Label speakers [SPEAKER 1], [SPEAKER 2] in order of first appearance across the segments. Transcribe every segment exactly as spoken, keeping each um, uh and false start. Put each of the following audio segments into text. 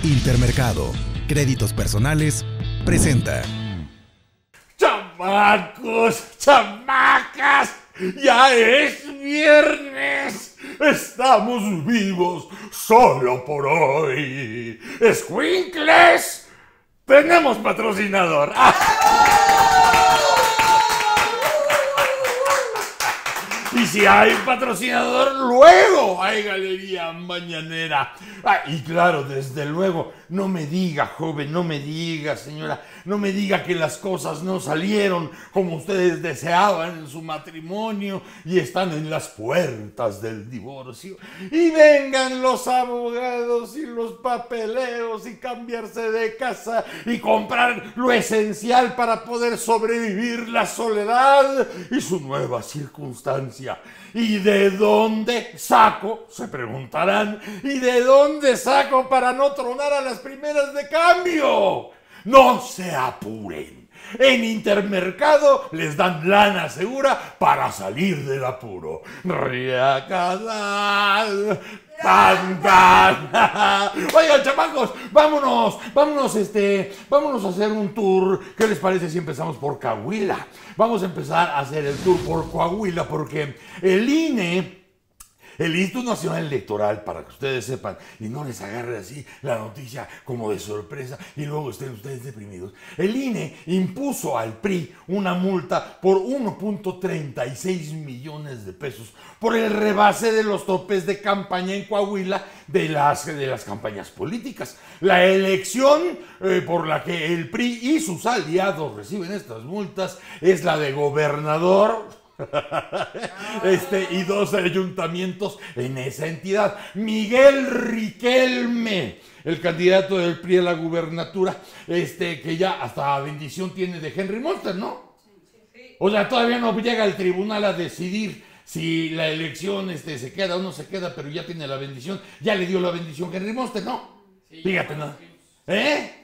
[SPEAKER 1] Intermercado, créditos personales, presenta.
[SPEAKER 2] ¡Chamacos! ¡Chamacas! ¡Ya es viernes! ¡Estamos vivos solo por hoy! ¡Escuincles! ¡Tenemos patrocinador! Y si hay patrocinador, luego hay Galería Mañanera. Ah, y claro, desde luego, no me diga, joven, no me diga, señora, no me diga que las cosas no salieron como ustedes deseaban en su matrimonio y están en las puertas del divorcio. Y vengan los abogados y los papeleos y cambiarse de casa y comprar lo esencial para poder sobrevivir la soledad y su nueva circunstancia. ¿Y de dónde saco? Se preguntarán. ¿Y de dónde saco para no tronar a las primeras de cambio? No se apuren. En Intermercado les dan lana segura para salir del apuro. Riacadal, tan, tan. Oigan, chamacos, vámonos, vámonos, este, vámonos a hacer un tour. ¿Qué les parece si empezamos por Coahuila? Vamos a empezar a hacer el tour por Coahuila porque el I N E, el Instituto Nacional Electoral, para que ustedes sepan y no les agarre así la noticia como de sorpresa y luego estén ustedes deprimidos, el I N E impuso al P R I una multa por uno punto treinta y seis millones de pesos por el rebase de los topes de campaña en Coahuila de las, de las campañas políticas. La elección eh, por la que el P R I y sus aliados reciben estas multas es la de gobernador, Este, y dos ayuntamientos en esa entidad. Miguel Riquelme, el candidato del P R I a la gubernatura, este, que ya hasta bendición tiene de Henry Monster, ¿no? O sea, todavía no llega al tribunal a decidir si la elección este, se queda o no se queda, pero ya tiene la bendición. Ya le dio la bendición Henry Monster, ¿no? Fíjate, ¿no? ¿Eh?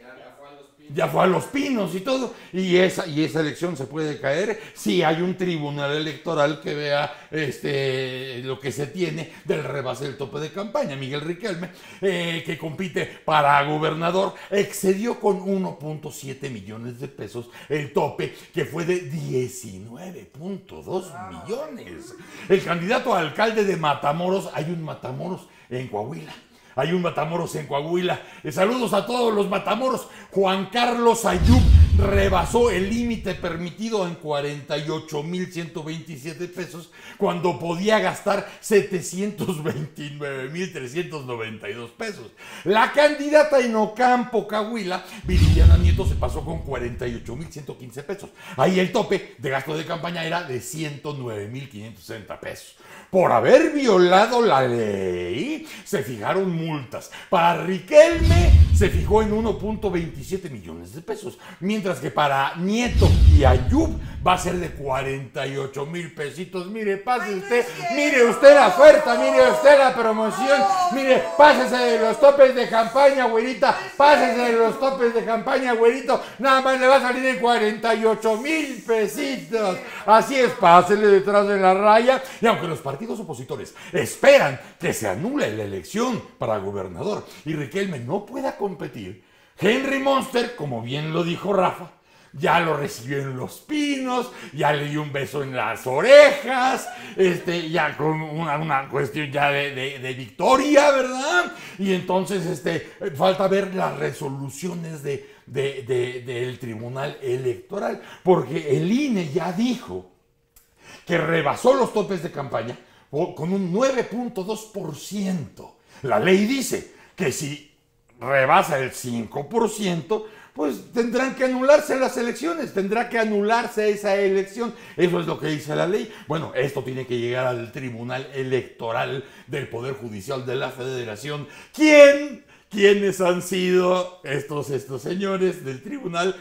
[SPEAKER 2] Ya fue a Los Pinos y todo, y esa, y esa elección se puede caer si hay un tribunal electoral que vea este, lo que se tiene del rebase del tope de campaña. Miguel Riquelme, eh, que compite para gobernador, excedió con uno punto siete millones de pesos el tope, que fue de diecinueve punto dos millones. El candidato a alcalde de Matamoros, hay un Matamoros en Coahuila. Hay un Matamoros en Coahuila. Eh, saludos a todos los Matamoros. Juan Carlos Ayub rebasó el límite permitido en cuarenta y ocho mil ciento veintisiete pesos cuando podía gastar setecientos veintinueve mil trescientos noventa y dos pesos. La candidata en Ocampo, Coahuila, Viridiana Nieto, se pasó con cuarenta y ocho mil ciento quince pesos. Ahí el tope de gasto de campaña era de ciento nueve mil quinientos sesenta pesos. Por haber violado la ley, se fijaron multas. Para Riquelme se fijó en uno punto veintisiete millones de pesos, mientras que para Nieto y Ayub va a ser de cuarenta y ocho mil pesitos. Mire, pase usted, mire usted la oferta, mire usted la promoción, mire, pásese de los topes de campaña, güerita, pásese de los topes de campaña, güerito, nada más le va a salir en cuarenta y ocho mil pesitos. Así es, pásele detrás de la raya. Y aunque los partidos opositores esperan que se anule la elección para gobernador y Riquelme no pueda competir, Henry Monster, como bien lo dijo Rafa, ya lo recibió en Los Pinos, ya le dio un beso en las orejas, este, ya con una, una cuestión ya de, de, de victoria, ¿verdad? Y entonces este, falta ver las resoluciones de, de, de, del Tribunal Electoral, porque el I N E ya dijo que rebasó los topes de campaña con un nueve punto dos por ciento. La ley dice que si rebasa el cinco por ciento, pues tendrán que anularse las elecciones, tendrá que anularse esa elección. Eso es lo que dice la ley. Bueno, esto tiene que llegar al Tribunal Electoral del Poder Judicial de la Federación. ¿Quién? ¿Quiénes han sido estos, estos señores del tribunal?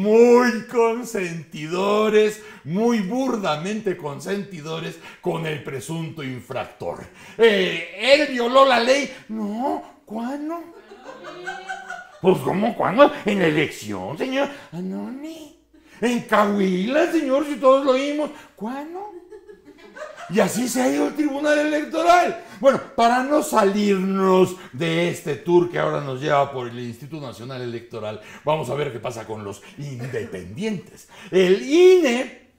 [SPEAKER 2] Muy consentidores, muy burdamente consentidores con el presunto infractor. Eh, ¿Él violó la ley? No, ¿cuándo? Pues, ¿cómo? ¿Cuándo? En la elección, señor. Ah, no, ni. En Coahuila, señor, si todos lo oímos. ¿Cuándo? Y así se ha ido el Tribunal Electoral. Bueno, para no salirnos de este tour que ahora nos lleva por el Instituto Nacional Electoral, vamos a ver qué pasa con los independientes. El I N E...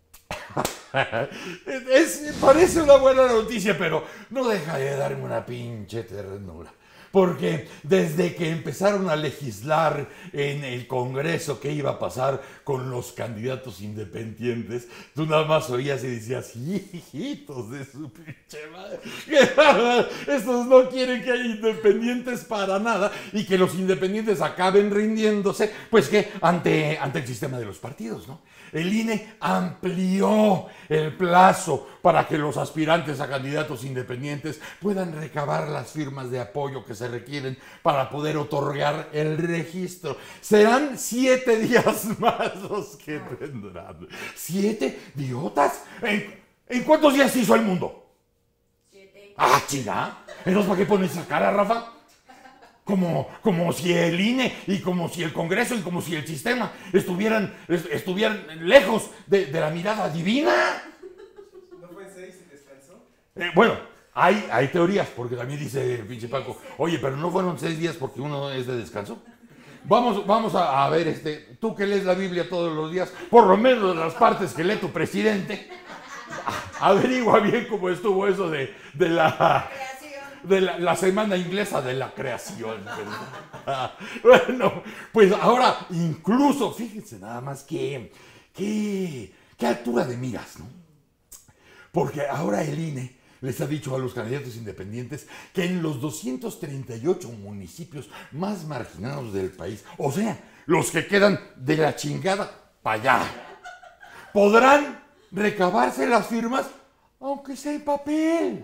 [SPEAKER 2] es, parece una buena noticia, pero no deja de darme una pinche ternura. Porque desde que empezaron a legislar en el Congreso qué iba a pasar con los candidatos independientes, tú nada más oías y decías, hijitos de su pinche madre, estos no quieren que haya independientes para nada y que los independientes acaben rindiéndose, pues que ante, ante el sistema de los partidos, ¿no? El I N E amplió el plazo para que los aspirantes a candidatos independientes puedan recabar las firmas de apoyo que se requieren para poder otorgar el registro. Serán siete días más los que tendrán. ¿Siete idiotas? ¿En, ¿en cuántos días se hizo el mundo? Siete. Ah, chica. Entonces, ¿para qué pones esa cara, Rafa? Como, como si el I N E y como si el Congreso y como si el sistema estuvieran, estuvieran lejos de, de la mirada divina.
[SPEAKER 3] ¿No fue en seis y descansó?
[SPEAKER 2] Eh, bueno, hay, hay teorías, porque también dice el pinche Paco, oye, pero no fueron seis días porque uno es de descanso. Vamos, vamos a, a ver, este, tú que lees la Biblia todos los días, por lo menos las partes que lee tu presidente, averigua bien cómo estuvo eso de, de la... de la, la semana inglesa de la creación. Bueno, pues ahora incluso, fíjense nada más que, que, qué altura de miras, ¿no? Porque ahora el I N E les ha dicho a los candidatos independientes que en los doscientos treinta y ocho municipios más marginados del país, o sea, los que quedan de la chingada para allá, podrán recabarse las firmas aunque sea en papel.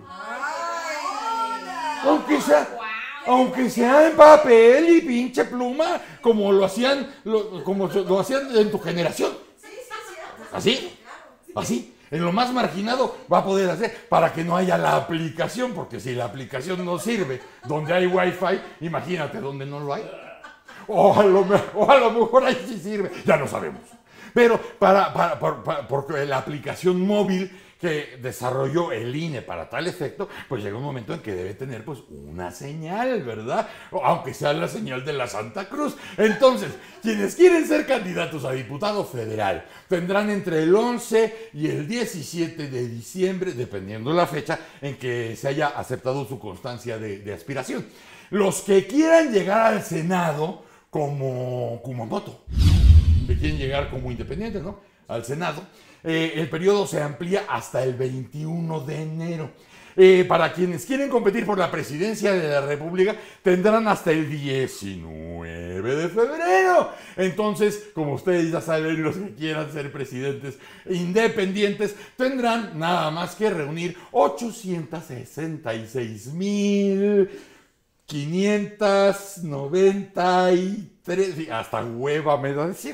[SPEAKER 2] Aunque sea, aunque sea en papel y pinche pluma, como lo hacían, lo, como lo hacían en tu generación. ¿Así? ¿Así? En lo más marginado va a poder hacer para que no haya la aplicación, porque si la aplicación no sirve donde hay wifi, imagínate donde no lo hay. O a lo, o a lo mejor ahí sí sirve, ya no sabemos. Pero para, para, para, para porque la aplicación móvil que desarrolló el I N E para tal efecto, pues llega un momento en que debe tener pues una señal, ¿verdad? Aunque sea la señal de la Santa Cruz. Entonces, quienes quieren ser candidatos a diputado federal tendrán entre el once y el diecisiete de diciembre, dependiendo la fecha en que se haya aceptado su constancia de, de aspiración. Los que quieran llegar al Senado como Kumamoto, que quieren llegar como independientes, ¿no? Al Senado, eh, el periodo se amplía hasta el veintiuno de enero. Eh, para quienes quieren competir por la presidencia de la República, tendrán hasta el diecinueve de febrero. Entonces, como ustedes ya saben, los que quieran ser presidentes independientes tendrán nada más que reunir ochocientos sesenta y seis mil quinientos noventa y tres, hasta hueva me da decir.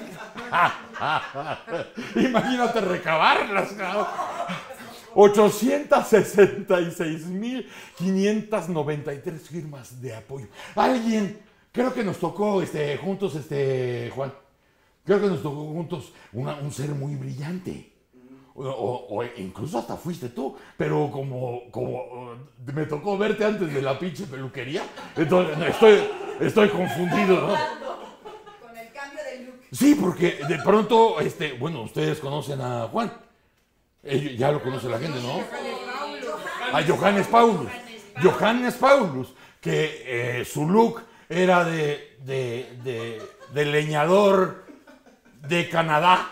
[SPEAKER 2] Imagínate recabarlas, cabrón. ochocientos sesenta y seis mil quinientos noventa y tres firmas de apoyo. Alguien, creo que nos tocó este, juntos, este, Juan, creo que nos tocó juntos una, un ser muy brillante. O, o, o incluso hasta fuiste tú, pero como, como me tocó verte antes de la pinche peluquería, entonces estoy, estoy confundido, ¿no?
[SPEAKER 4] Con el cambio de look.
[SPEAKER 2] Sí, porque de pronto, este, bueno, ustedes conocen a Juan. Eh, ya lo conoce la gente, ¿no? A Johannes Paulus. Johannes Paulus, que eh, su look era de, de, de, de leñador de Canadá.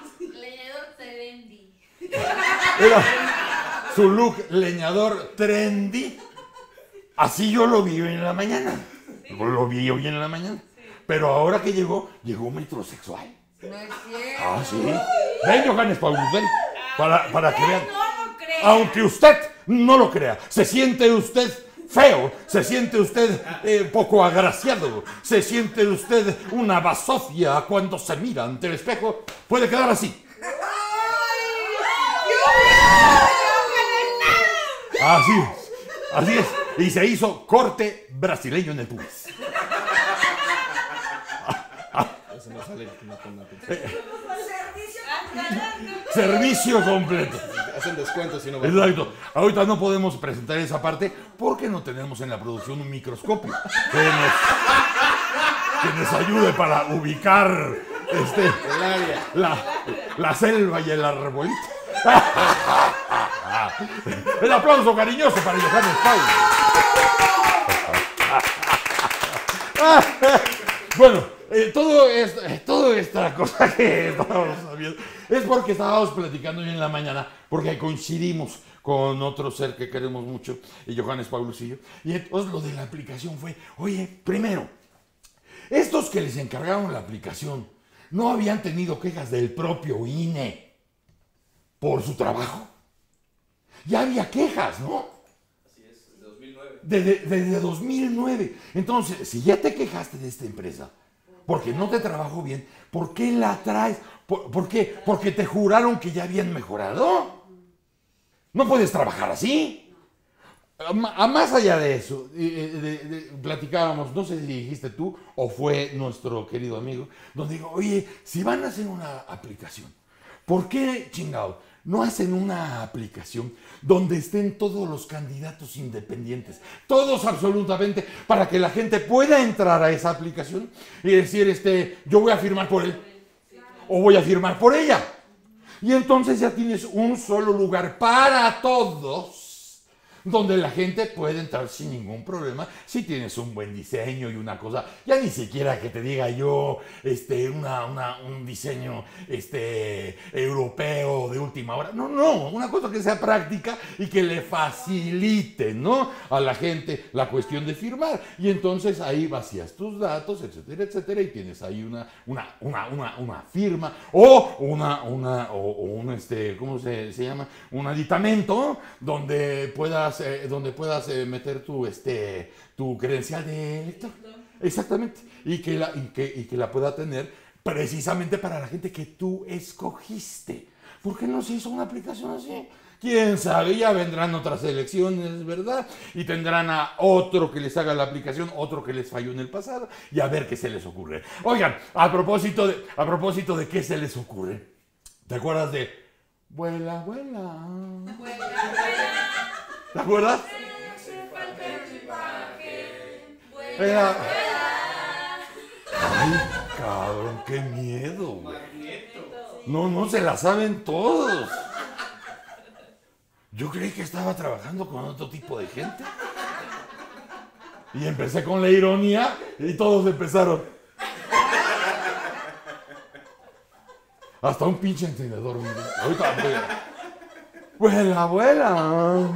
[SPEAKER 2] Era su look leñador trendy. Así yo lo vi hoy en la mañana. Lo vi hoy en la mañana. Pero ahora que llegó, llegó metrosexual.
[SPEAKER 4] No es cierto.
[SPEAKER 2] Ah, sí. Ven, Johannes Paulus, ven. Para, para que vean. Aunque usted no lo crea, se siente usted feo, se siente usted eh, poco agraciado, se siente usted una basofia cuando se mira ante el espejo, puede quedar así. Así es, así es. Y se hizo corte brasileño en el pubis.
[SPEAKER 3] Eso no sale, no con la
[SPEAKER 2] Servicio completo.
[SPEAKER 3] hacen descuentos si no van.
[SPEAKER 2] Exacto. Ahorita no podemos presentar esa parte porque no tenemos en la producción un microscopio que nos, que nos ayude para ubicar este,
[SPEAKER 3] El área.
[SPEAKER 2] la, la selva y el arbolito. El aplauso cariñoso para Johannes Paul. Bueno, eh, todo esto, eh, toda esta cosa que estábamos sabiendo es porque estábamos platicando hoy en la mañana, porque coincidimos con otro ser que queremos mucho, y Johannes Paulus y yo, y entonces lo de la aplicación fue, oye, primero, estos que les encargaron la aplicación no habían tenido quejas del propio I N E por su trabajo. Ya había quejas, ¿no?
[SPEAKER 3] Así es, desde dos mil nueve.
[SPEAKER 2] Desde, desde dos mil nueve. Entonces, si ya te quejaste de esta empresa, porque no te trabajó bien, ¿por qué la traes? ¿Por, por qué? Porque te juraron que ya habían mejorado. No puedes trabajar así. A, a más allá de eso, eh, de, de, platicábamos, no sé si dijiste tú o fue nuestro querido amigo, donde digo, oye, si van a hacer una aplicación, ¿por qué, chingado, no hacen una aplicación donde estén todos los candidatos independientes? Todos absolutamente, para que la gente pueda entrar a esa aplicación y decir, este, yo voy a firmar por él o voy a firmar por ella. Y entonces ya tienes un solo lugar para todos, donde la gente puede entrar sin ningún problema si tienes un buen diseño y una cosa, ya ni siquiera que te diga yo este, una, una, un diseño este, europeo de última hora, no, no, una cosa que sea práctica y que le facilite, ¿no?, a la gente la cuestión de firmar, y entonces ahí vacías tus datos, etcétera, etcétera, y tienes ahí una, una, una, una, una firma o una, una, o, o un, este, ¿cómo se, se llama?, un aditamento donde puedas Eh, donde puedas eh, meter tu, este, tu credencial de lector. Exactamente. Y que, la, y, que, y que la pueda tener precisamente para la gente que tú escogiste. ¿Por qué no se hizo una aplicación así? Quién sabe, ya vendrán otras elecciones, ¿verdad? Y tendrán a otro que les haga la aplicación, otro que les falló en el pasado, y a ver qué se les ocurre. Oigan, a propósito de, a propósito de qué se les ocurre, ¿te acuerdas de vuela, vuela?
[SPEAKER 4] Vuela, vuela.
[SPEAKER 2] ¿Te acuerdas? Era... Ay, cabrón, qué miedo, güey. No, no se la saben todos. Yo creí que estaba trabajando con otro tipo de gente. Y empecé con la ironía y todos empezaron. Hasta un pinche encendedor. Ahorita voy a... Vuela, vuela.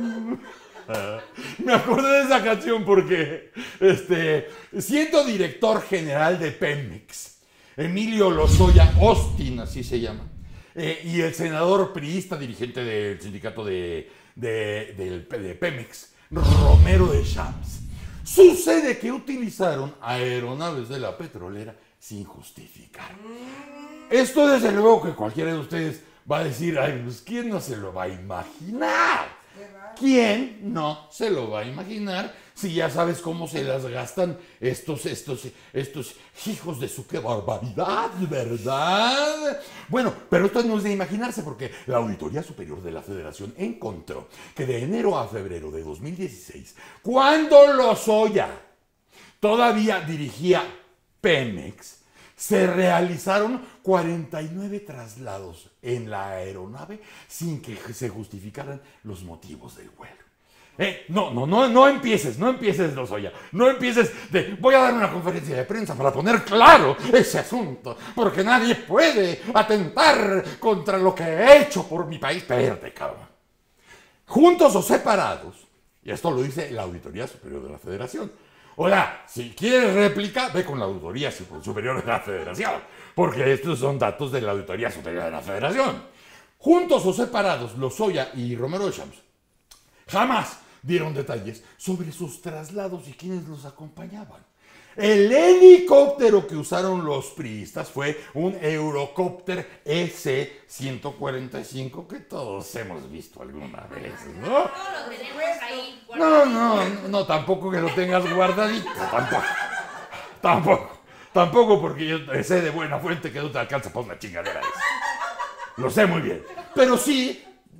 [SPEAKER 2] Me acordé de esa canción porque, este, siendo director general de Pemex, Emilio Lozoya Austin, así se llama, eh, y el senador priista, dirigente del sindicato de, de, de, de Pemex, Romero de Champs, sucede que utilizaron aeronaves de la petrolera sin justificar. Esto desde luego que cualquiera de ustedes va a decir, ay, pues ¿quién no se lo va a imaginar? ¿Quién no se lo va a imaginar si ya sabes cómo se las gastan estos, estos, estos hijos de su qué barbaridad, ¿verdad? Bueno, pero esto no es de imaginarse porque la Auditoría Superior de la Federación encontró que de enero a febrero de dos mil dieciséis, cuando Lozoya todavía dirigía Pemex, se realizaron cuarenta y nueve traslados en la aeronave sin que se justificaran los motivos del vuelo. Eh, no, no, no, no empieces, no empieces, Lozoya, no empieces de voy a dar una conferencia de prensa para poner claro ese asunto, porque nadie puede atentar contra lo que he hecho por mi país. Espérate, cabrón. Juntos o separados, y esto lo dice la Auditoría Superior de la Federación. Hola, si quieres réplica, ve con la Auditoría Superior de la Federación, porque estos son datos de la Auditoría Superior de la Federación. Juntos o separados, Lozoya y Romero de Champs jamás dieron detalles sobre sus traslados y quiénes los acompañaban. El helicóptero que usaron los priistas fue un Eurocopter E C ciento cuarenta y cinco que todos hemos visto alguna vez, ¿no?
[SPEAKER 4] Todos lo tenemos ahí.
[SPEAKER 2] No, no, no, tampoco que lo tengas guardadito, tampoco. Tampoco, tampoco porque yo sé de buena fuente que no te alcanza para una chingadera de eso. Lo sé muy bien. Pero sí,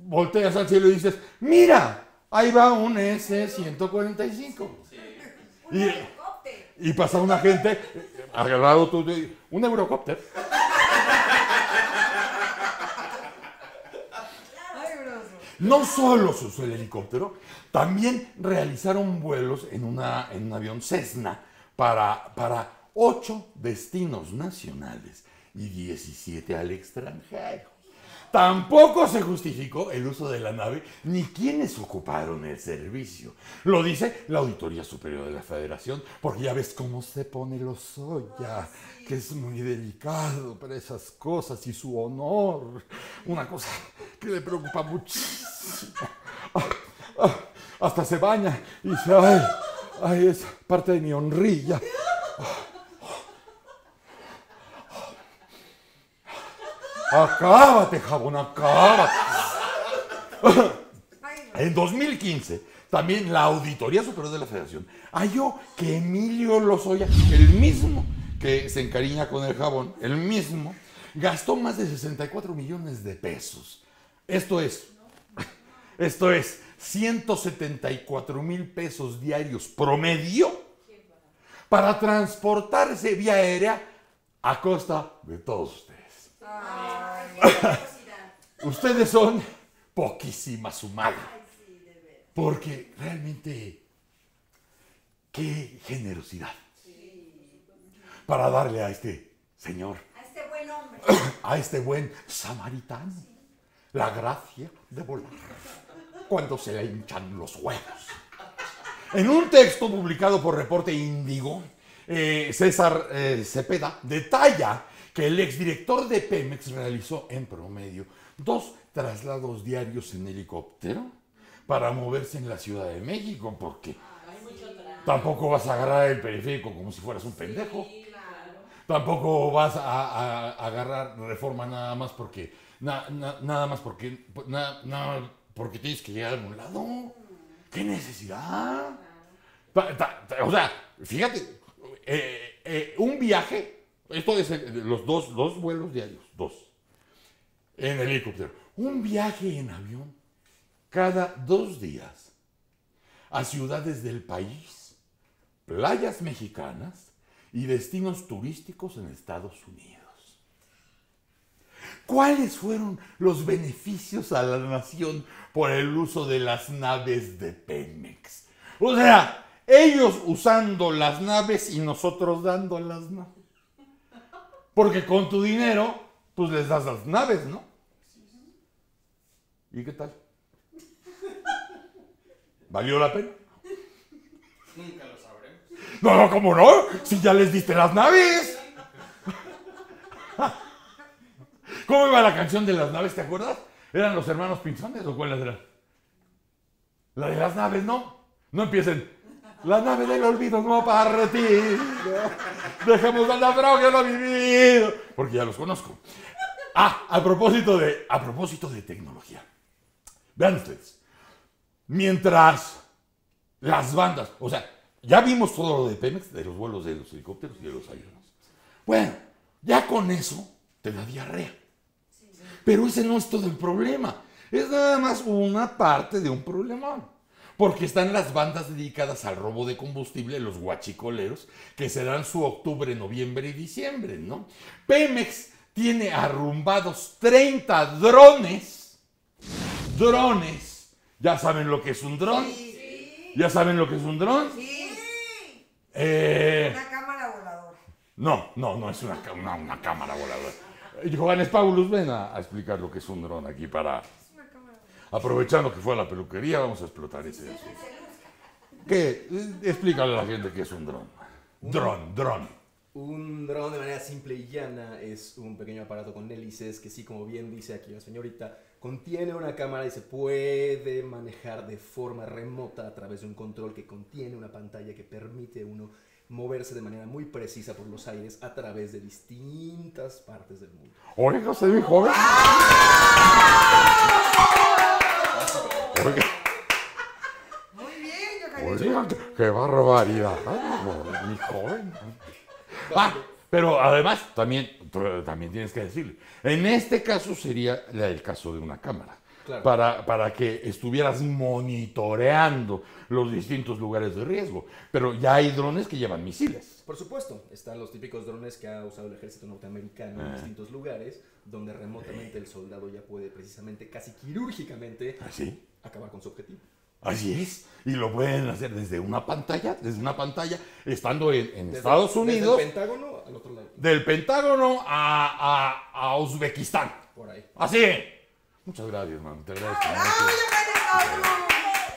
[SPEAKER 2] volteas al cielo y dices, mira, ahí va un ese ciento cuarenta y cinco.
[SPEAKER 5] Un
[SPEAKER 2] Y,
[SPEAKER 5] helicóptero.
[SPEAKER 2] y pasa una gente, agarrado tú, un Eurocopter.
[SPEAKER 5] Ay, broso.
[SPEAKER 2] No solo se usó el helicóptero, también realizaron vuelos en, una, en un avión Cessna para, para ocho destinos nacionales y diecisiete al extranjero. Tampoco se justificó el uso de la nave ni quienes ocuparon el servicio. Lo dice la Auditoría Superior de la Federación, porque ya ves cómo se pone Lozoya, que es muy delicado para esas cosas y su honor. Una cosa que le preocupa muchísimo. Ah, ah, hasta se baña y dice, ay, ay, es parte de mi honrilla. Acábate, jabón, acábate. En dos mil quince, también la Auditoría Superior de la Federación halló que Emilio Lozoya, el mismo que se encariña con el jabón, el mismo, gastó más de sesenta y cuatro millones de pesos. Esto es, esto es, ciento setenta y cuatro mil pesos diarios promedio para transportarse vía aérea a costa de todos ustedes.
[SPEAKER 5] Ay, qué curiosidad.
[SPEAKER 2] Ustedes son poquísimas humanas.
[SPEAKER 5] Ay, sí, de veras.
[SPEAKER 2] Porque realmente, qué generosidad para darle a este señor,
[SPEAKER 5] A este buen hombre.
[SPEAKER 2] a este buen samaritano, la gracia de volar cuando se le hinchan los huevos. En un texto publicado por Reporte Índigo, eh, César eh, Cepeda detalla que el exdirector de Pemex realizó en promedio dos traslados diarios en helicóptero para moverse en la Ciudad de México, porque tampoco vas a agarrar el periférico como si fueras un pendejo. Tampoco vas a, a- a agarrar Reforma nada más porque na- na- nada más porque na- na- porque tienes que llegar a algún lado. ¿Qué necesidad? Ta- ta- ta- o sea, fíjate, eh, eh, un viaje, esto es eh, los dos, dos vuelos diarios, dos, en helicóptero. Un viaje en avión cada dos días a ciudades del país, playas mexicanas y destinos turísticos en Estados Unidos. ¿Cuáles fueron los beneficios a la nación por el uso de las naves de Pemex? O sea, ellos usando las naves y nosotros dando las naves. Porque con tu dinero, pues les das las naves, ¿no? ¿Y qué tal? ¿Valió la pena?
[SPEAKER 3] Nunca lo sabremos.
[SPEAKER 2] No, no, ¿cómo no? Si ya les diste las naves. ¿Cómo iba la canción de las naves, te acuerdas? ¿Eran los hermanos Pinzones o cuáles eran? La de las naves, ¿no? No empiecen. La nave del olvido no partido. Dejemos al naufragio lo vivido. Porque ya los conozco. Ah, a propósito de, a propósito de tecnología. Vean ustedes. Mientras las bandas, o sea, ya vimos todo lo de Pemex, de los vuelos de los helicópteros y de los aviones. Bueno, ya con eso te da diarrea. Pero ese no es todo el problema. Es nada más una parte de un problemón. Porque están las bandas dedicadas al robo de combustible, los guachicoleros, que serán su octubre, noviembre y diciembre, ¿no? Pemex tiene arrumbados treinta drones. Drones. ¿Ya saben lo que es un dron?
[SPEAKER 5] Sí.
[SPEAKER 2] ¿Ya saben lo que es un dron?
[SPEAKER 5] Sí.
[SPEAKER 2] Eh,
[SPEAKER 5] Una cámara voladora.
[SPEAKER 2] no, no, no es una, ca- una, una cámara voladora. Eh, Johannes Paulus, ven a, a explicar lo que es un dron aquí para... Aprovechando que fue a la peluquería, vamos a explotar ese asunto. ¿Qué? Eh, Explícale a la gente qué es un dron. Dron, dron.
[SPEAKER 3] Un dron de manera simple y llana es un pequeño aparato con hélices que sí, como bien dice aquí la señorita, contiene una cámara y se puede manejar de forma remota a través de un control que contiene una pantalla que permite a uno moverse de manera muy precisa por los aires a través de distintas partes del mundo.
[SPEAKER 2] Oiga, soy muy joven. Oiga,
[SPEAKER 5] Muy bien, Johannes.
[SPEAKER 2] oiga, qué, qué barbaridad. Ay, mi joven. Ah, pero además, también, tú también tienes que decirle, en este caso sería la- el caso de una cámara.
[SPEAKER 3] Claro.
[SPEAKER 2] para, para que estuvieras monitoreando los distintos lugares de riesgo. Pero ya hay drones que llevan misiles.
[SPEAKER 3] Por supuesto, están los típicos drones que ha usado el ejército norteamericano en
[SPEAKER 2] Ah.
[SPEAKER 3] distintos lugares, donde remotamente el soldado ya puede precisamente, casi quirúrgicamente,
[SPEAKER 2] ¿Así?
[SPEAKER 3] acabar con su objetivo.
[SPEAKER 2] Así es. Y lo pueden hacer desde una pantalla, desde una pantalla, estando en, en
[SPEAKER 3] Desde-
[SPEAKER 2] Estados Unidos,
[SPEAKER 3] Desde el Pentágono al otro lado.
[SPEAKER 2] del Pentágono a, a, a Uzbekistán.
[SPEAKER 3] Por ahí.
[SPEAKER 2] Así. Muchas gracias, man. Te agradezco
[SPEAKER 5] ¡Bravo,
[SPEAKER 2] mucho.
[SPEAKER 5] yo gané, Pablo!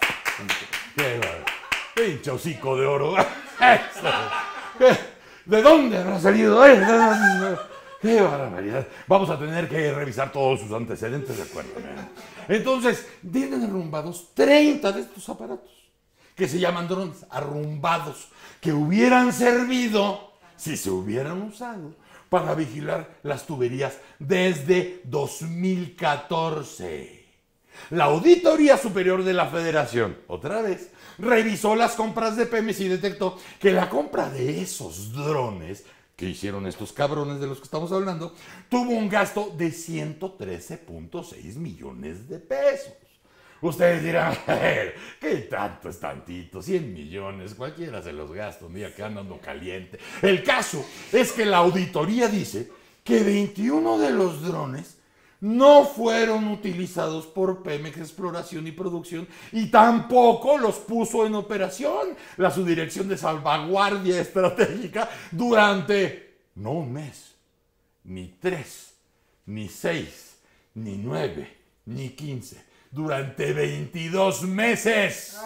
[SPEAKER 2] Qué bárbaro. Pinche hocico de oro. Eso. ¿Qué? ¿De dónde habrá salido? ¿Eh? ¿De dónde? ¡Qué barbaridad! Vamos a tener que revisar todos sus antecedentes, de acuerdo. Entonces, tienen arrumbados treinta de estos aparatos, que se llaman drones arrumbados, que hubieran servido, si se hubieran usado, para vigilar las tuberías desde dos mil catorce. La Auditoría Superior de la Federación, otra vez, revisó las compras de Pemex y detectó que la compra de esos drones que hicieron estos cabrones de los que estamos hablando, tuvo un gasto de ciento trece punto seis millones de pesos. Ustedes dirán, ¿qué tanto es tantito? cien millones, cualquiera se los gasta un día que andando caliente. El caso es que la auditoría dice que veintiuno de los drones no fueron utilizados por Pemex Exploración y Producción y tampoco los puso en operación la Subdirección de Salvaguardia Estratégica durante no un mes, ni tres, ni seis, ni nueve, ni quince, durante veintidós meses.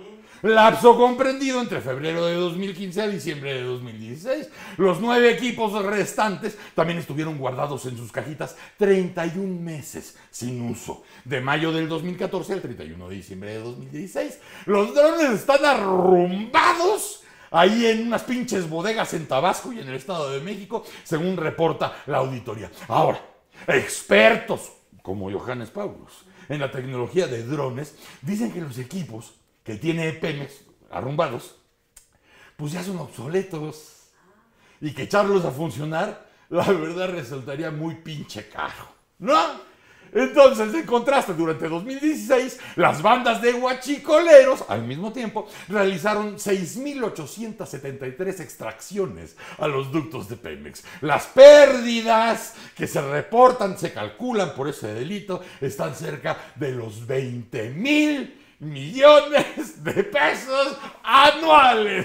[SPEAKER 2] Lapso comprendido entre febrero de dos mil quince a diciembre de dos mil dieciséis. Los nueve equipos restantes también estuvieron guardados en sus cajitas treinta y un meses sin uso, de mayo del dos mil catorce al treinta y uno de diciembre de dos mil dieciséis. Los drones están arrumbados ahí en unas pinches bodegas en Tabasco y en el Estado de México, según reporta la auditoría. Ahora, expertos como Johannes Paulus en la tecnología de drones dicen que los equipos que tiene Pemex arrumbados, pues ya son obsoletos. Y que echarlos a funcionar, la verdad, resultaría muy pinche caro, ¿no? Entonces, en contraste, durante dos mil dieciséis, las bandas de huachicoleros, al mismo tiempo, realizaron seis mil ochocientas setenta y tres extracciones a los ductos de Pemex. Las pérdidas que se reportan, se calculan por ese delito, están cerca de los veinte mil millones de pesos anuales.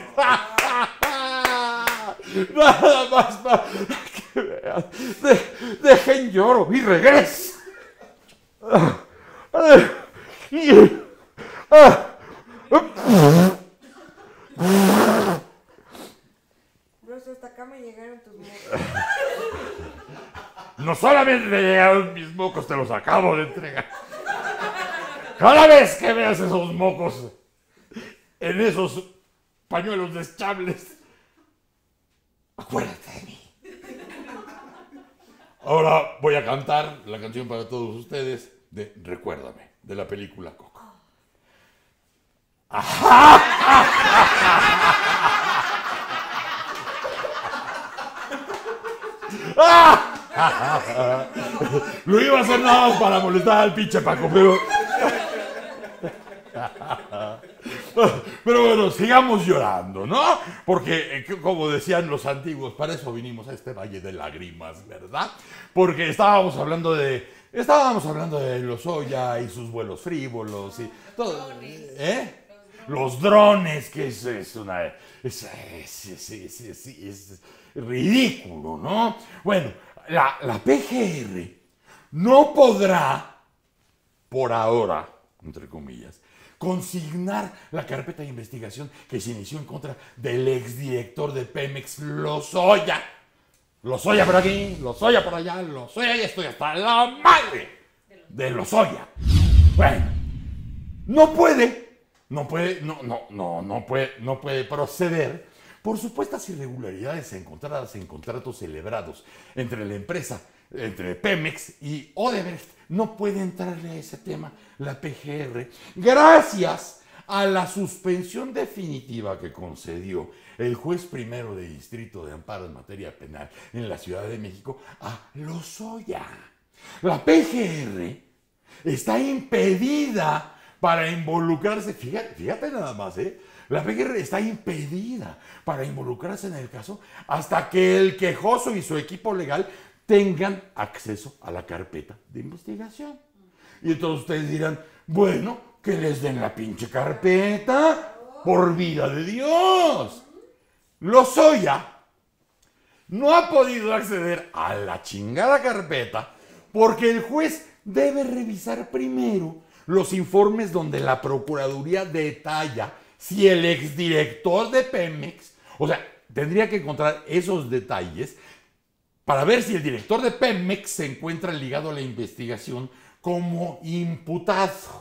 [SPEAKER 2] Nada más para que vean. De- dejen lloro y regresen.
[SPEAKER 5] Bro, hasta acá me llegaron tus mocos.
[SPEAKER 2] No solamente me llegaron mis mocos, te los acabo de entregar. Cada vez que veas esos mocos en esos pañuelos desechables, acuérdate de mí. Ahora voy a cantar la canción para todos ustedes de Recuérdame, de la película Coco. Lo iba a hacer nada más para molestar al pinche Paco, pero... Pero bueno, sigamos llorando, ¿no? Porque, eh, como decían los antiguos, para eso vinimos a este valle de lágrimas, ¿verdad? Porque estábamos hablando de... Estábamos hablando de Lozoya y sus vuelos frívolos y todo. ¿Eh? Los drones, que es, es una... Es, es, es, es, es, es ridículo, ¿no? Bueno, la, la P G R no podrá, por ahora, entre comillas, consignar la carpeta de investigación que se inició en contra del exdirector de Pemex, Lozoya. Lozoya por aquí, Lozoya por allá, Lozoya, y estoy hasta la madre de Lozoya. Bueno, no puede, no puede, no, no, no, no puede, no puede proceder por supuestas irregularidades encontradas en contratos celebrados entre la empresa, entre Pemex y Odebrecht. No puede entrarle a ese tema la P G R, gracias a la suspensión definitiva que concedió el juez primero de distrito de amparo en materia penal en la Ciudad de México a Lozoya. La P G R está impedida para involucrarse, fíjate, fíjate nada más, ¿eh? La P G R está impedida para involucrarse en el caso hasta que el quejoso y su equipo legal tengan acceso a la carpeta de investigación. Y entonces ustedes dirán, bueno, que les den la pinche carpeta, por vida de Dios. Lozoya no ha podido acceder a la chingada carpeta porque el juez debe revisar primero los informes donde la Procuraduría detalla si el exdirector de Pemex, o sea, tendría que encontrar esos detalles para ver si el director de Pemex se encuentra ligado a la investigación como imputado.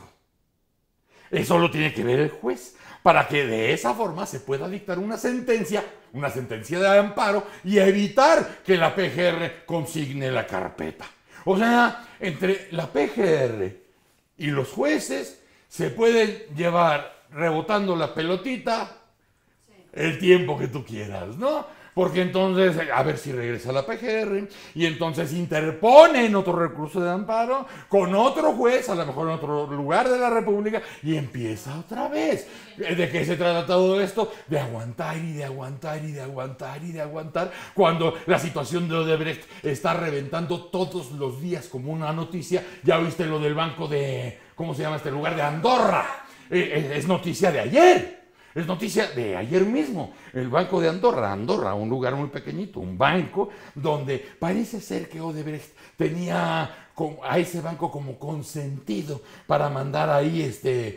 [SPEAKER 2] Eso lo tiene que ver el juez, para que de esa forma se pueda dictar una sentencia, una sentencia de amparo y evitar que la P G R consigne la carpeta. O sea, entre la P G R y los jueces se pueden llevar rebotando la pelotita el tiempo que tú quieras, ¿no? Porque entonces, a ver si regresa la P G R, y entonces interponen otro recurso de amparo con otro juez, a lo mejor en otro lugar de la República, y empieza otra vez. ¿De qué se trata todo esto? De aguantar y de aguantar y de aguantar y de aguantar, cuando la situación de Odebrecht está reventando todos los días como una noticia. Ya viste lo del banco de, ¿cómo se llama este lugar? De Andorra. Es noticia de ayer. Es noticia de ayer mismo, el Banco de Andorra, Andorra, un lugar muy pequeñito, un banco donde parece ser que Odebrecht tenía a ese banco como consentido para mandar ahí este,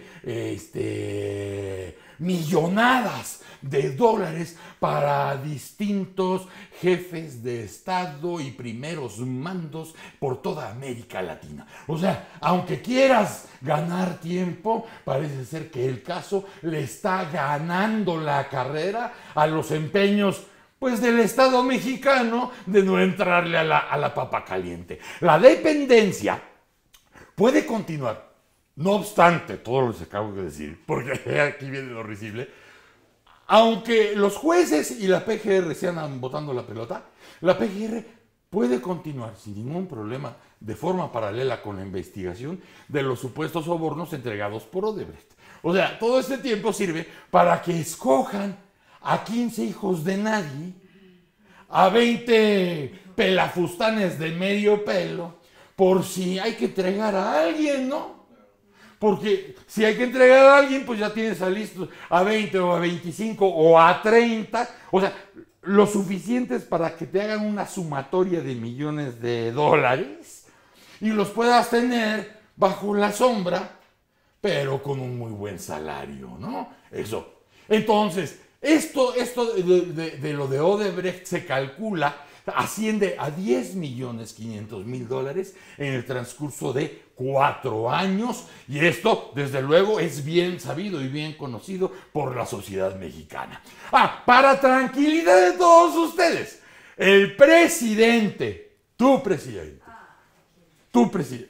[SPEAKER 2] este, millonadas de dólares para distintos jefes de Estado y primeros mandos por toda América Latina. O sea, aunque quieras ganar tiempo, parece ser que el caso le está ganando la carrera a los empeños, pues, del Estado mexicano de no entrarle a la, a la papa caliente. La dependencia puede continuar, no obstante todo lo que acabo de decir, porque aquí viene lo risible. Aunque los jueces y la P G R se andan botando la pelota, la P G R puede continuar sin ningún problema de forma paralela con la investigación de los supuestos sobornos entregados por Odebrecht. O sea, todo este tiempo sirve para que escojan a quince hijos de nadie, a veinte pelafustanes de medio pelo, por si hay que entregar a alguien, ¿no? Porque si hay que entregar a alguien, pues ya tienes a listos a veinte o a veinticinco o a treinta, o sea, lo suficientes para que te hagan una sumatoria de millones de dólares y los puedas tener bajo la sombra, pero con un muy buen salario, ¿no? Eso. Entonces, esto, esto de, de, de lo de Odebrecht se calcula, asciende a diez millones quinientos mil dólares en el transcurso de cuatro años, y esto desde luego es bien sabido y bien conocido por la sociedad mexicana. Ah, para tranquilidad de todos ustedes, el presidente, tu presidente, tu presidente,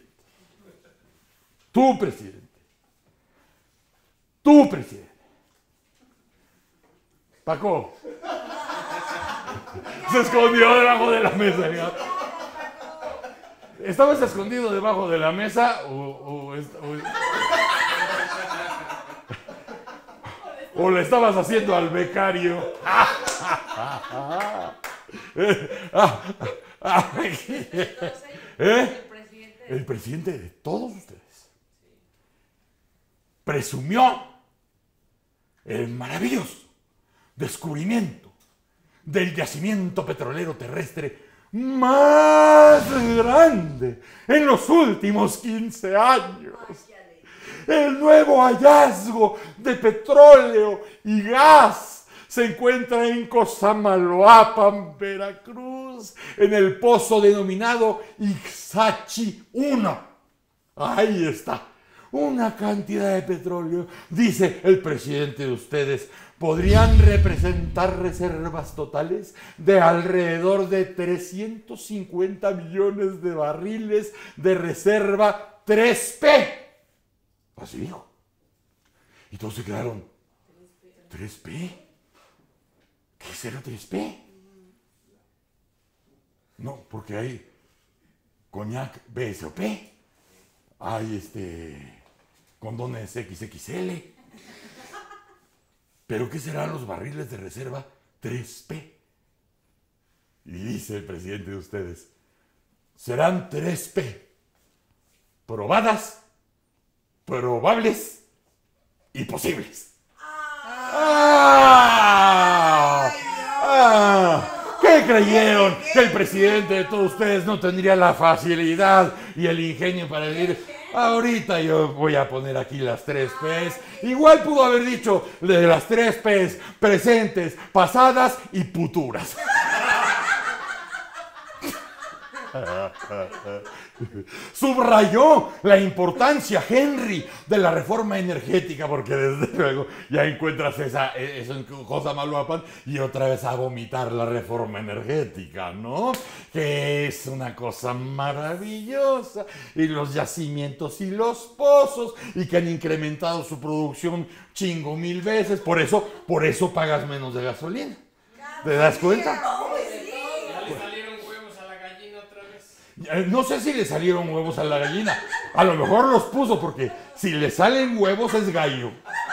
[SPEAKER 2] tu presidente, tu presidente, Paco, se escondió debajo de la mesa. ¿Ya? ¿Estabas escondido debajo de la mesa o, o, o, o le estabas haciendo al becario? ¿Eh? El presidente de todos ustedes presumió el maravilloso descubrimiento del yacimiento petrolero terrestre más grande en los últimos quince años. El nuevo hallazgo de petróleo y gas se encuentra en Cosamaloapan, Veracruz, en el pozo denominado Ixachi uno. Ahí está. Una cantidad de petróleo, dice el presidente de ustedes, podrían representar reservas totales de alrededor de trescientos cincuenta millones de barriles de reserva tres P. Así dijo. Y todos se quedaron, ¿tres P? ¿Qué será tres P? No, porque hay coñac B S O P. hay este, condones equis equis ele. ¿Pero qué serán los barriles de reserva tres pe? Y dice el presidente de ustedes, serán tres pe, probadas, probables y posibles. ¡Ah! ¡Ah! ¿Qué creyeron? Que el presidente de todos ustedes no tendría la facilidad y el ingenio para decir, ahorita yo voy a poner aquí las tres P's. Igual pudo haber dicho de las tres P's, presentes, pasadas y futuras. Subrayó la importancia, Henry, de la reforma energética, porque desde luego ya encuentras esa, esa cosa maluapan y otra vez a vomitar la reforma energética, ¿no? Que es una cosa maravillosa, y los yacimientos y los pozos, y que han incrementado su producción chingo mil veces, por eso, por eso pagas menos de gasolina. ¿Te das cuenta? No sé si le salieron huevos a la gallina. A lo mejor los puso porque si le salen huevos es gallo.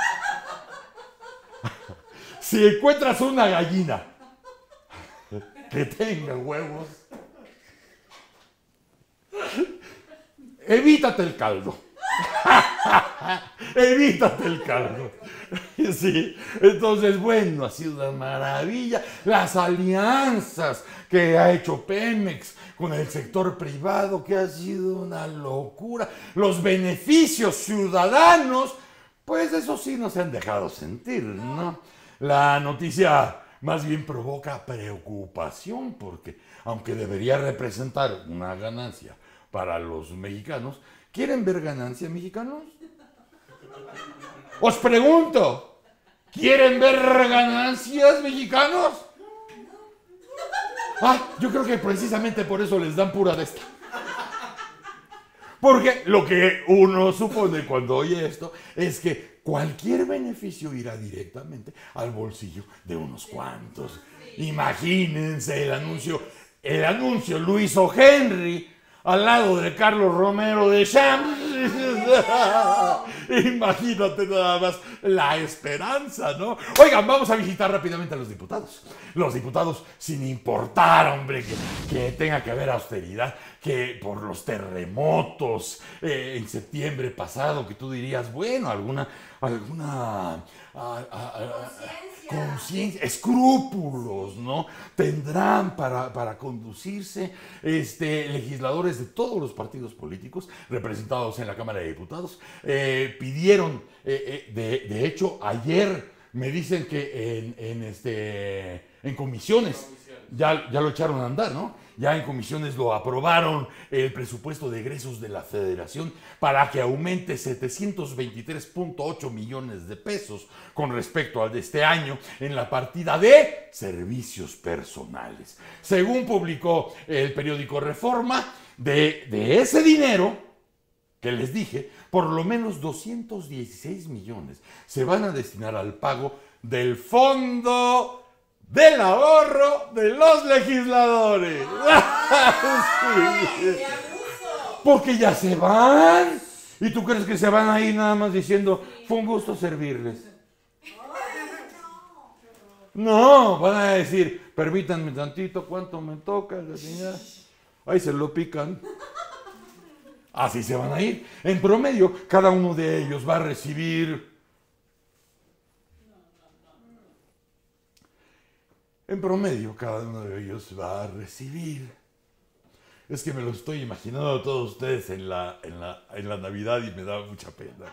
[SPEAKER 2] Si encuentras una gallina que tenga huevos, evítate el caldo. Evítate el caldo. Sí, entonces, bueno, ha sido una maravilla. Las alianzas que ha hecho Pemex con el sector privado, que ha sido una locura. Los beneficios ciudadanos, pues eso sí no se han dejado sentir, ¿no? La noticia más bien provoca preocupación porque, aunque debería representar una ganancia para los mexicanos, ¿quieren ver ganancia, mexicanos? Os pregunto, ¿quieren ver ganancias, mexicanos? Ah, yo creo que precisamente por eso les dan pura de esta. Porque lo que uno supone cuando oye esto es que cualquier beneficio irá directamente al bolsillo de unos cuantos. Imagínense el anuncio, el anuncio lo hizo Henry al lado de Carlos Romero de Champs. Imagínate nada más la esperanza, ¿no? Oigan, vamos a visitar rápidamente a los diputados. Los diputados, sin importar, hombre, que, que tenga que haber austeridad, que por los terremotos eh, en septiembre pasado, que tú dirías, bueno, alguna, alguna conciencia, escrúpulos, ¿no? Tendrán para, para conducirse este, legisladores de todos los partidos políticos representados en la Cámara de Diputados. Eh, pidieron, eh, eh, de, de hecho, ayer me dicen que en, en, este, en comisiones ya, ya lo echaron a andar, ¿no? Ya en comisiones lo aprobaron el presupuesto de egresos de la Federación para que aumente setecientos veintitrés punto ocho millones de pesos con respecto al de este año en la partida de servicios personales. Según publicó el periódico Reforma, de, de ese dinero que les dije, por lo menos doscientos dieciséis millones se van a destinar al pago del fondo del ahorro de los legisladores. Sí. Porque ya se van. ¿Y tú crees que se van a ir nada más diciendo, fue un gusto servirles? No, van a decir, permítanme tantito, ¿cuánto me toca la señora? Ahí se lo pican. Así se van a ir. En promedio, cada uno de ellos va a recibir... En promedio, cada uno de ellos va a recibir. Es que me lo estoy imaginando a todos ustedes en la, en la, en la Navidad y me da mucha pena.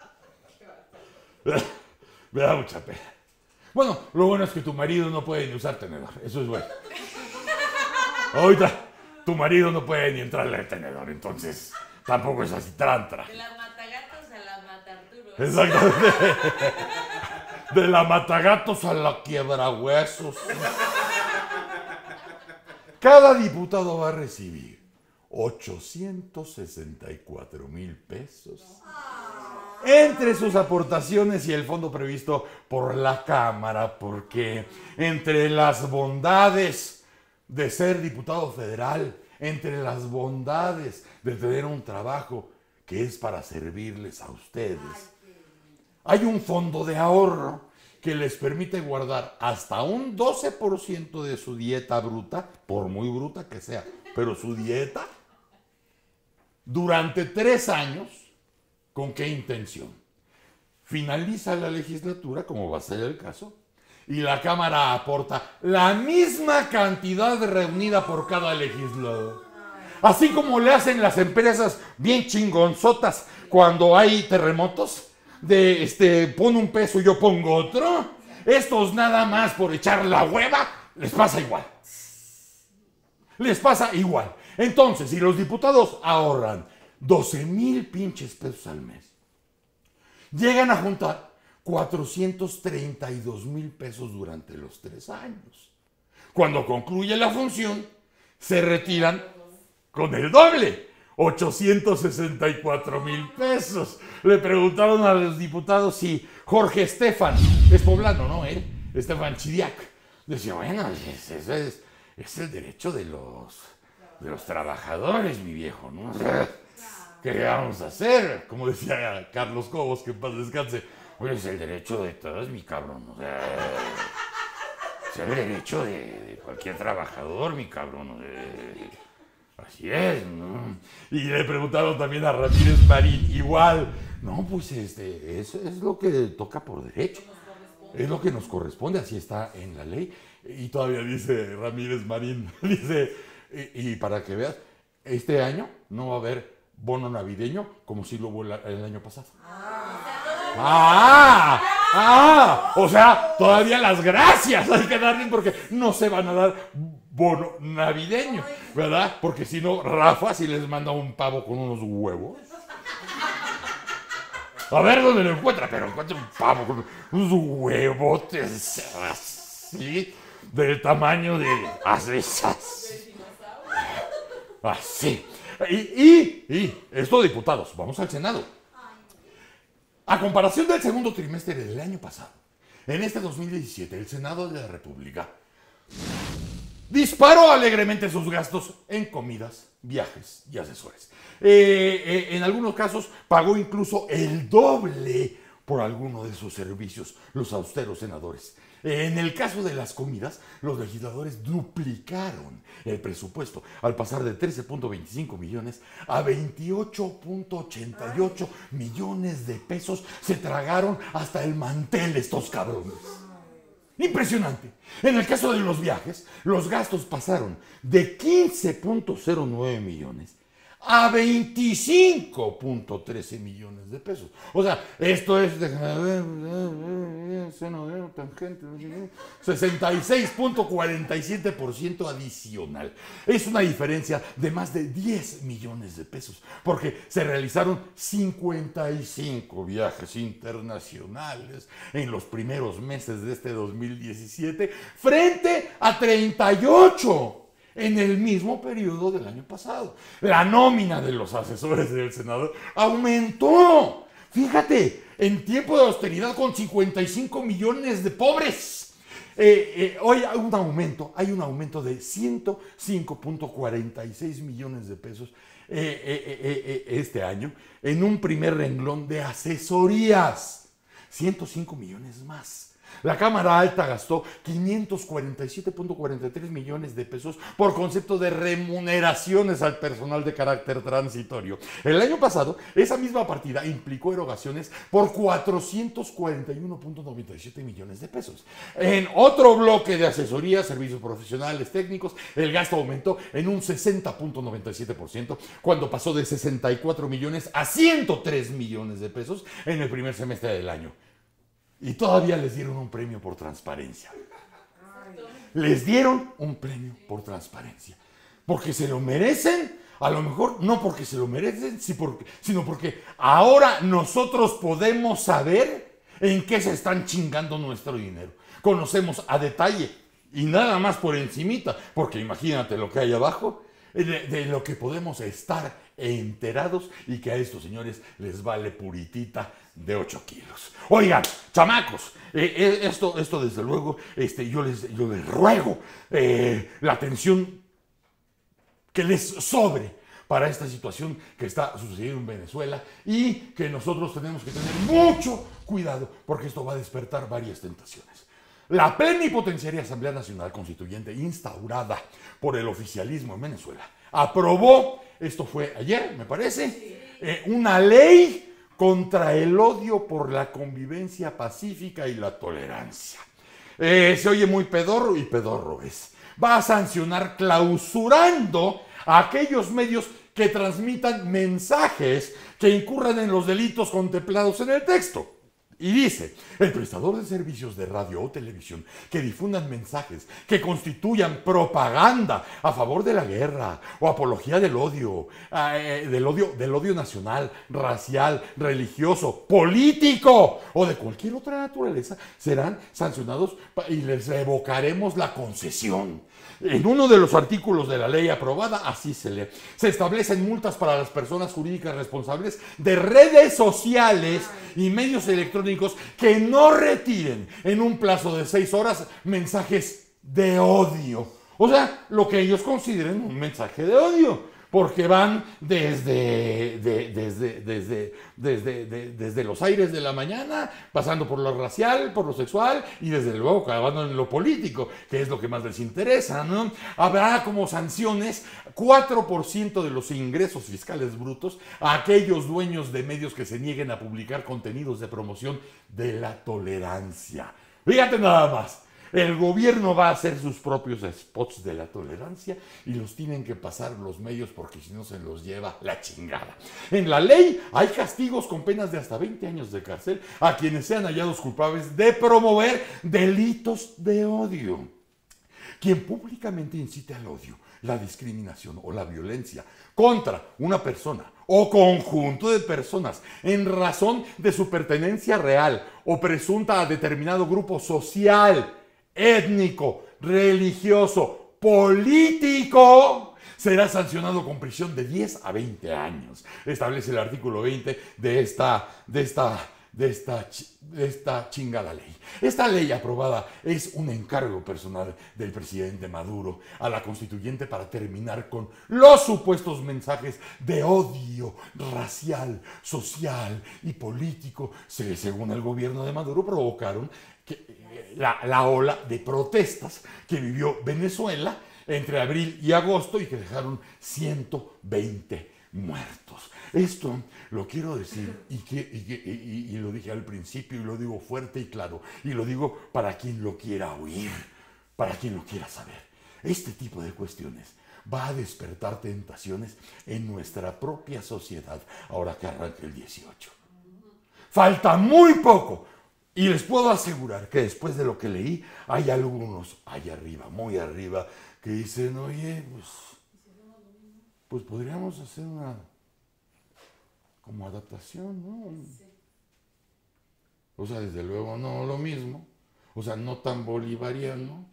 [SPEAKER 2] Me da mucha pena. Bueno, lo bueno es que tu marido no puede ni usar tenedor. Eso es bueno. Ahorita, tu marido no puede ni entrarle al tenedor, entonces tampoco es así trantra.
[SPEAKER 4] De la matagatos a la matarturos.
[SPEAKER 2] Exactamente. De la matagatos a la quiebrahuesos. Cada diputado va a recibir ochocientos sesenta y cuatro mil pesos entre sus aportaciones y el fondo previsto por la Cámara, porque entre las bondades de ser diputado federal, entre las bondades de tener un trabajo que es para servirles a ustedes. Hay un fondo de ahorro que les permite guardar hasta un doce por ciento de su dieta bruta, por muy bruta que sea, pero su dieta, durante tres años. ¿Con qué intención? Finaliza la legislatura, como va a ser el caso, y la Cámara aporta la misma cantidad reunida por cada legislador. Así como le hacen las empresas bien chingonzotas cuando hay terremotos, de este, pon un peso y yo pongo otro. Estos nada más por echar la hueva, les pasa igual. Les pasa igual. Entonces, si los diputados ahorran doce mil pinches pesos al mes, llegan a juntar cuatrocientos treinta y dos mil pesos durante los tres años. Cuando concluye la función, se retiran con el doble, ochocientos sesenta y cuatro mil pesos. Le preguntaron a los diputados si Jorge Estefan, es poblano, ¿no? Él, Estefan Chidiac, decía, bueno, ese es, es el derecho de los, de los trabajadores, mi viejo, ¿no? O sea, ¿qué vamos a hacer? Como decía Carlos Cobos, que en paz descanse, oye, es el derecho de todos, mi cabrón, o sea, es el derecho de, de cualquier trabajador, mi cabrón, o sea, así es, ¿no? Y le preguntaron también a Ramírez Marín, igual, no, pues este, es, es lo que toca por derecho, es lo que nos corresponde, así está en la ley. Y todavía dice Ramírez Marín, dice, y, y para que veas, este año no va a haber bono navideño como si lo hubo el, el año pasado. ¡Ah! ¡Ah! O sea, todavía las gracias hay que darle porque no se van a dar bono navideño, ¿verdad? Porque si no, Rafa si les manda un pavo con unos huevos. A ver dónde lo encuentra, pero encuentra un pavo con unos huevotes así, del tamaño de asesas. Así. Y, y, y, esto, diputados, vamos al Senado. A comparación del segundo trimestre del año pasado, en este dos mil diecisiete, el Senado de la República disparó alegremente sus gastos en comidas, viajes y asesores. Eh, eh, en algunos casos pagó incluso el doble por alguno de sus servicios, los austeros senadores. En el caso de las comidas, los legisladores duplicaron el presupuesto al pasar de trece punto veinticinco millones a veintiocho punto ochenta y ocho millones de pesos. Se tragaron hasta el mantel estos cabrones. Impresionante. En el caso de los viajes, los gastos pasaron de quince punto cero nueve millones a veinticinco punto trece millones de pesos. O sea, esto es de sesenta y seis punto cuarenta y siete por ciento adicional. Es una diferencia de más de diez millones de pesos, porque se realizaron cincuenta y cinco viajes internacionales en los primeros meses de este dos mil diecisiete, frente a treinta y ocho en el mismo periodo del año pasado. La nómina de los asesores del Senado aumentó. Fíjate, en tiempo de austeridad con cincuenta y cinco millones de pobres. Eh, eh, hoy hay un aumento, hay un aumento de ciento cinco punto cuarenta y seis millones de pesos eh, eh, eh, eh, este año en un primer renglón de asesorías. ciento cinco millones más. La Cámara Alta gastó quinientos cuarenta y siete punto cuarenta y tres millones de pesos por concepto de remuneraciones al personal de carácter transitorio. El año pasado, esa misma partida implicó erogaciones por cuatrocientos cuarenta y uno punto noventa y siete millones de pesos. En otro bloque de asesoría, servicios profesionales técnicos, el gasto aumentó en un sesenta punto noventa y siete por ciento, cuando pasó de sesenta y cuatro millones a ciento tres millones de pesos en el primer semestre del año. Y todavía les dieron un premio por transparencia. Les dieron un premio por transparencia. Porque se lo merecen, a lo mejor no porque se lo merecen, sino porque ahora nosotros podemos saber en qué se están chingando nuestro dinero. Conocemos a detalle y nada más por encimita, porque imagínate lo que hay abajo, de, de lo que podemos estar enterados y que a estos señores les vale puritita de ocho kilos. Oigan, chamacos, eh, eh, esto, esto desde luego, este, yo, les, yo les ruego eh, la atención que les sobre, para esta situación que está sucediendo en Venezuela y que nosotros tenemos que tener mucho cuidado porque esto va a despertar varias tentaciones. La plenipotenciaria Asamblea Nacional Constituyente instaurada por el oficialismo en Venezuela aprobó, esto fue ayer me parece, eh, una ley contra el odio por la convivencia pacífica y la tolerancia. Eh, se oye muy pedorro y pedorro es. Va a sancionar clausurando a aquellos medios que transmitan mensajes que incurran en los delitos contemplados en el texto. Y dice, el prestador de servicios de radio o televisión que difundan mensajes que constituyan propaganda a favor de la guerra o apología del odio, eh, del odio, del odio nacional, racial, religioso, político o de cualquier otra naturaleza serán sancionados y les revocaremos la concesión. En uno de los artículos de la ley aprobada, así se lee, se establecen multas para las personas jurídicas responsables de redes sociales y medios electrónicos que no retiren en un plazo de seis horas mensajes de odio. O sea, lo que ellos consideren un mensaje de odio. Porque van desde, de, desde, desde, desde, de, desde los aires de la mañana, pasando por lo racial, por lo sexual y desde luego acabando en lo político, que es lo que más les interesa, ¿no? Habrá como sanciones cuatro por ciento de los ingresos fiscales brutos a aquellos dueños de medios que se nieguen a publicar contenidos de promoción de la tolerancia. Fíjate nada más. El gobierno va a hacer sus propios spots de la tolerancia y los tienen que pasar los medios porque si no se los lleva la chingada. En la ley hay castigos con penas de hasta veinte años de cárcel a quienes sean hallados culpables de promover delitos de odio. Quien públicamente incite al odio, la discriminación o la violencia contra una persona o conjunto de personas en razón de su pertenencia real o presunta a determinado grupo social, étnico, religioso, político, será sancionado con prisión de diez a veinte años. Establece el artículo veinte de esta, de esta, de esta, de esta chingada ley. Esta ley aprobada es un encargo personal del presidente Maduro a la constituyente para terminar con los supuestos mensajes de odio racial, social y político, que según el gobierno de Maduro provocaron que La, la ola de protestas que vivió Venezuela entre abril y agosto y que dejaron ciento veinte muertos. Esto lo quiero decir y, que, y, que, y, y lo dije al principio y lo digo fuerte y claro y lo digo para quien lo quiera oír, para quien lo quiera saber. Este tipo de cuestiones va a despertar tentaciones en nuestra propia sociedad ahora que arranca el dieciocho. Falta muy poco. Y les puedo asegurar que después de lo que leí, hay algunos allá arriba, muy arriba, que dicen, oye, pues, pues podríamos hacer una como adaptación, ¿no? O sea, desde luego no lo mismo, o sea, no tan bolivariano,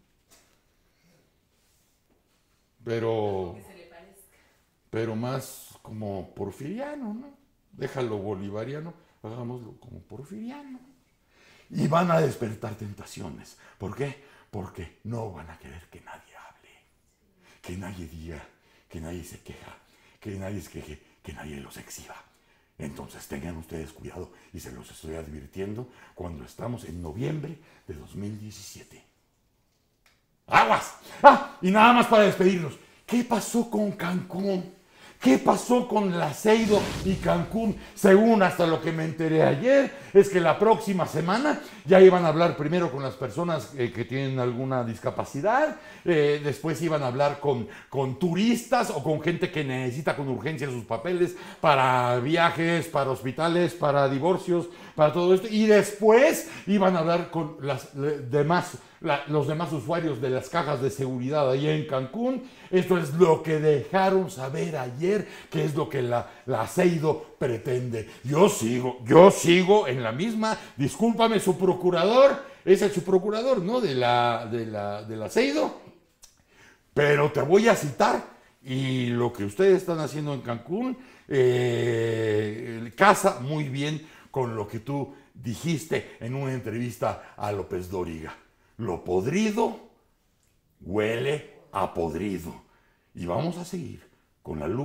[SPEAKER 2] pero, pero más como porfiriano, ¿no? Déjalo bolivariano, hagámoslo como porfiriano. Y van a despertar tentaciones. ¿Por qué? Porque no van a querer que nadie hable, que nadie diga, que nadie se queja, que nadie se queje, que nadie los exhiba. Entonces tengan ustedes cuidado y se los estoy advirtiendo cuando estamos en noviembre de dos mil diecisiete. ¡Aguas! Ah, y nada más para despedirnos. ¿Qué pasó con Cancún? ¿Qué pasó con la Aceido y Cancún? Según hasta lo que me enteré ayer, es que la próxima semana ya iban a hablar primero con las personas eh, que tienen alguna discapacidad, eh, después iban a hablar con, con turistas o con gente que necesita con urgencia sus papeles para viajes, para hospitales, para divorcios, para todo esto, y después iban a hablar con las eh, demás, la, los demás usuarios de las cajas de seguridad ahí en Cancún. Esto es lo que dejaron saber ayer, que es lo que la, la Aceido pretende. Yo sigo, yo sigo en la misma, discúlpame, su procurador, ese es su procurador, ¿no? De la, de la, de la Aceido, pero te voy a citar, y lo que ustedes están haciendo en Cancún eh, casa muy bien con lo que tú dijiste en una entrevista a López Dóriga. Lo podrido huele a podrido. Y vamos a seguir con la lupa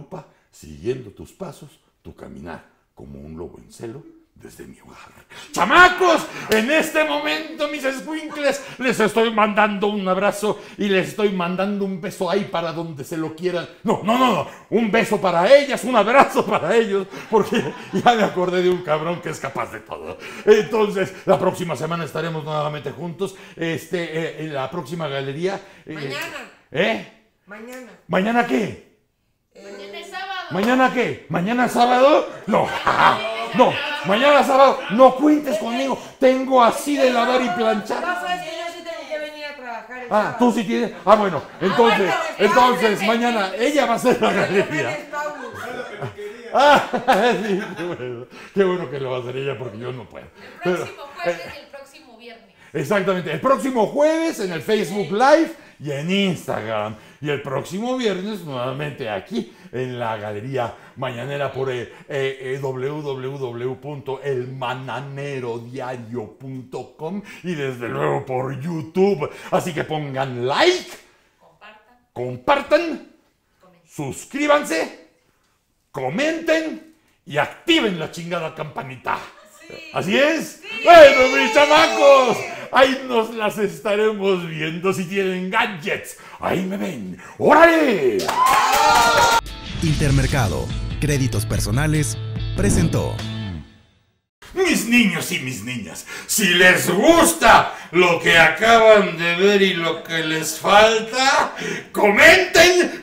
[SPEAKER 2] siguiendo tus pasos, tu caminar como un lobo en celo desde mi hogar. ¡Chamacos! En este momento, mis escuincles, les estoy mandando un abrazo y les estoy mandando un beso ahí para donde se lo quieran. No, no, no, no. Un beso para ellas, un abrazo para ellos, porque ya me acordé de un cabrón que es capaz de todo. Entonces, la próxima semana estaremos nuevamente juntos. Este, eh, en la próxima galería. Eh,
[SPEAKER 5] Mañana.
[SPEAKER 2] ¿Eh?
[SPEAKER 5] Mañana.
[SPEAKER 2] ¿Mañana qué?
[SPEAKER 4] Mañana es sábado.
[SPEAKER 2] ¿Mañana qué? ¿Mañana sábado? No. No, mañana sábado, no cuentes conmigo. Tengo así de lavar y planchar.
[SPEAKER 5] No, sabes que yo sí tengo que venir a trabajar. el
[SPEAKER 2] Ah,
[SPEAKER 5] sábado.
[SPEAKER 2] tú sí tienes. Ah, bueno, entonces,
[SPEAKER 5] bueno,
[SPEAKER 2] entonces,
[SPEAKER 5] espérate.
[SPEAKER 2] mañana ella va a ser la
[SPEAKER 5] Mañana
[SPEAKER 2] galería.
[SPEAKER 5] es Paulus.
[SPEAKER 2] Ah, sí, qué bueno. Qué bueno que lo va a hacer ella porque yo no puedo.
[SPEAKER 4] El
[SPEAKER 2] Pero,
[SPEAKER 4] próximo jueves y el próximo viernes.
[SPEAKER 2] exactamente, el próximo jueves en el Facebook Live y en Instagram. Y el próximo viernes nuevamente aquí en la Galería Mañanera por eh, eh, w w w punto el mananero diario punto com y desde luego por YouTube. Así que pongan like,
[SPEAKER 4] Compartan.
[SPEAKER 2] compartan,
[SPEAKER 4] Comenten.
[SPEAKER 2] suscríbanse, comenten y activen la chingada campanita. ¿Así es? Bueno, mis chamacos, ahí nos las estaremos viendo si tienen gadgets. Ahí me ven. ¡Órale!
[SPEAKER 1] Intermercado, créditos personales, presentó.
[SPEAKER 2] Mis niños y mis niñas, si les gusta lo que acaban de ver y lo que les falta, comenten,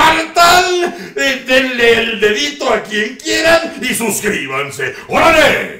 [SPEAKER 2] compartan, eh, denle el dedito a quien quieran y suscríbanse. ¡Órale!